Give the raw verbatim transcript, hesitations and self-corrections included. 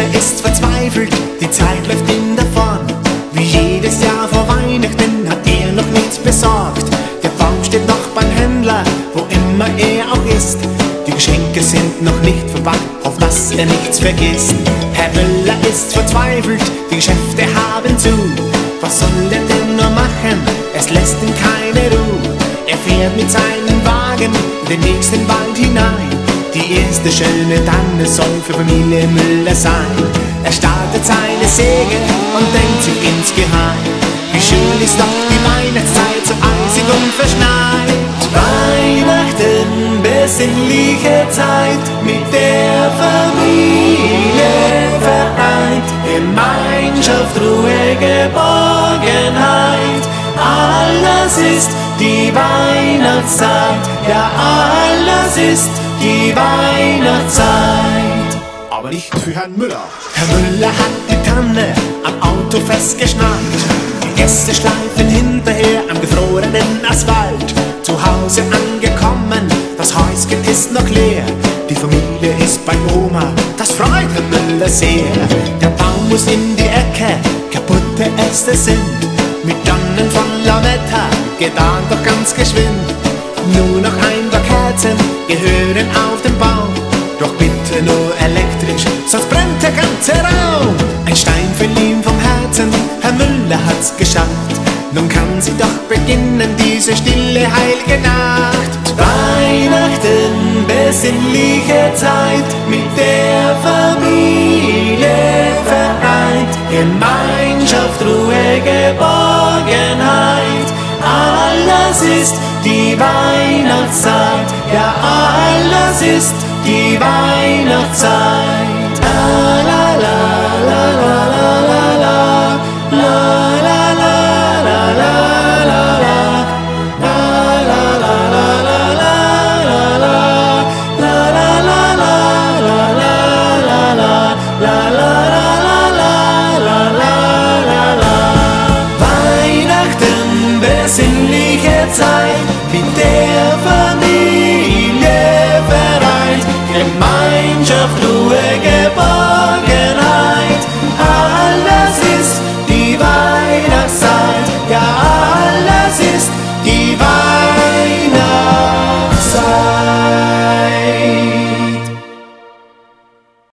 ist verzweifelt, die Zeit läuft ihm davon. Wie jedes Jahr vor Weihnachten hat er noch nichts besorgt. Der Baum steht noch beim Händler, wo immer er auch ist. Die Geschenke sind noch nicht verpackt, auf dass er nichts vergisst. Herr Müller ist verzweifelt, die Geschäfte haben zu. Was soll er denn nur machen? Es lässt ihm keine Ruhe. Er fährt mit seinem Wagen in den nächsten Wald hinein. Die erste schöne Tanne soll für Familie Müller sein. Er startet seine Säge und denkt sich insgeheim: Wie schön ist doch die Weihnachtszeit, so eisig und verschneit. Weihnachten, besinnliche Zeit, mit der Familie vereint. Gemeinschaft, Ruhe, Geborgenheit. Alles ist die Weihnachtszeit, ja alles ist die Weihnachtszeit. Aber nicht für Herrn Müller. Herr Müller hat die Tanne am Auto festgeschnallt. Die Gäste schleifen hinterher am gefrorenen Asphalt. Zu Hause angekommen, das Häuschen ist noch leer. Die Familie ist bei Oma, das freut Herr Müller sehr. Der Baum muss in die Ecke, kaputte Äste sind mit Tannen von Lametta getan, doch ganz geschwind. Nur noch ein paar Kerzen gehören auf den Baum, doch bitte nur elektrisch, sonst brennt der ganze Raum. Ein Stein fiel ihm vom Herzen, Herr Müller hat's geschafft. Nun kann sie doch beginnen, diese stille, heilige Nacht. Weihnachten, besinnliche Zeit, mit der Familie vereint. Gemeinschaft, Ruhe, Geborgenheit. Alles ist die Weihnachtszeit, ja alles ist die Weihnachtszeit. La la la la la la la la la la la la la la la la la Weihnachten, besinnliche Zeit, mit der Familie vereint. Gemeinschaft, Ruhe, Geborgenheit.